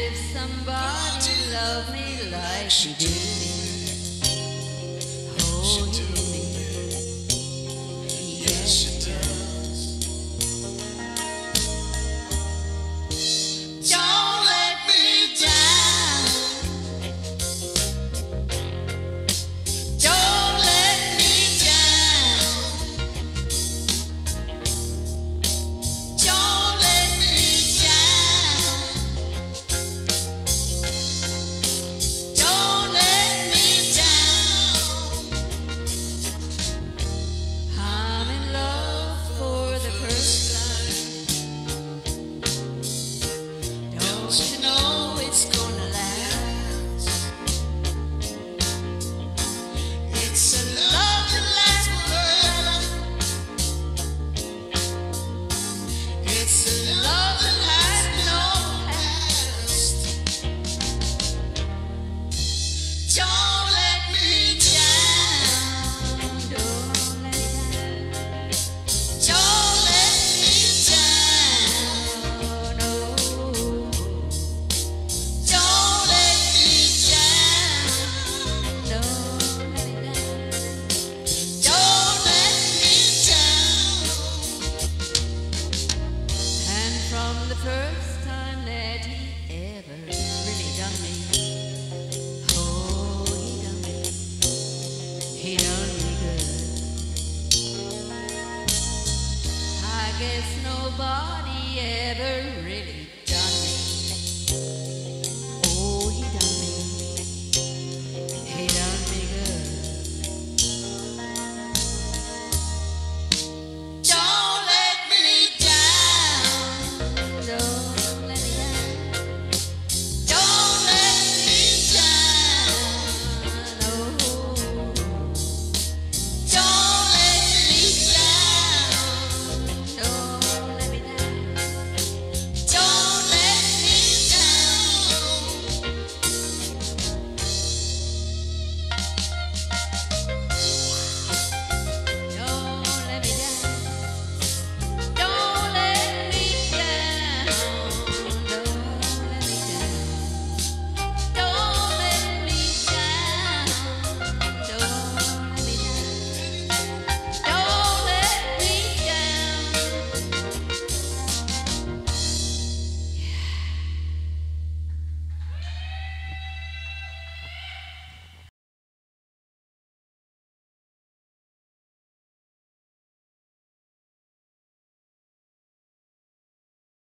if somebody loved me like she did me, oh, he did me. Yes, she does. Don't let me down. Don't let me down. Don't let me down. Don't let me down. I'm in love for the first time. Don't you know it's gonna last? It's a love that lasts forever. It's a love that has no past. Don't let me down. Don't let me down. Don't let me down. No. Don't let me down. Don't let me down. Don't let me down. And from the first time that he ever really done me, oh, he done me. He done me good. I guess nobody ever really